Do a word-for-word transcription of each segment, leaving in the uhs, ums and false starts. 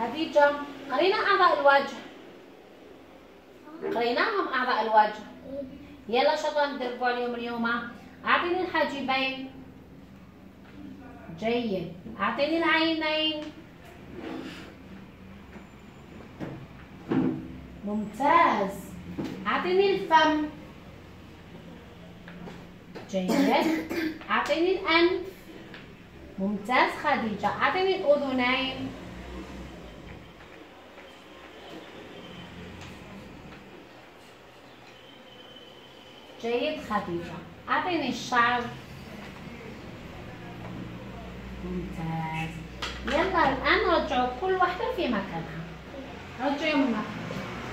خديجة قرينا أعضاء الوجه، قريناهم أعضاء الوجه. يلا شطرة ندربوا عليهم اليوم. أعطيني الحاجبين. جيد. أعطيني العينين. ممتاز. أعطيني الفم. جيد. أعطيني الأنف. ممتاز خديجة. أعطيني الأذنين. جيد خديجة. أعطيني الشعر. ممتاز. يلا الآن رجعوا كل واحدة في مكانها. رجعوا من مكانها.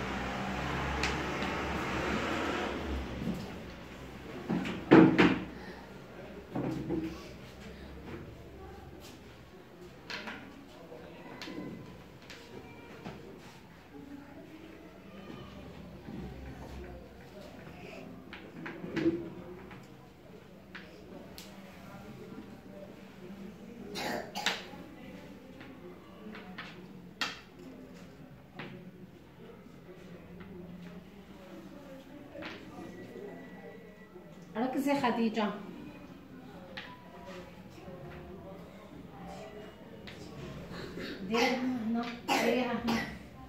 ركزي خديجة. ديريها هنا، ديريها هنا.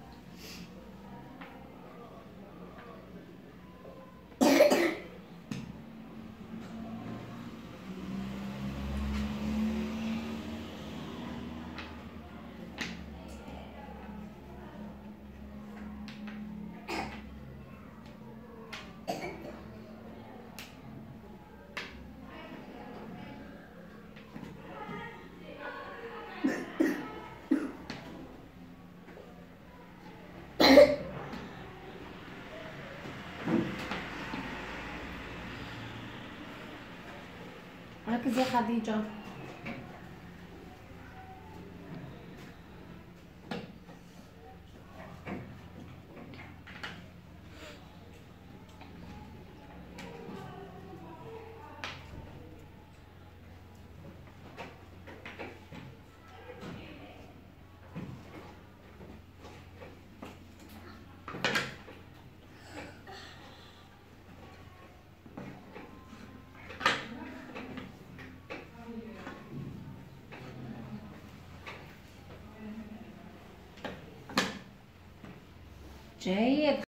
ركزي خديجة. جيد.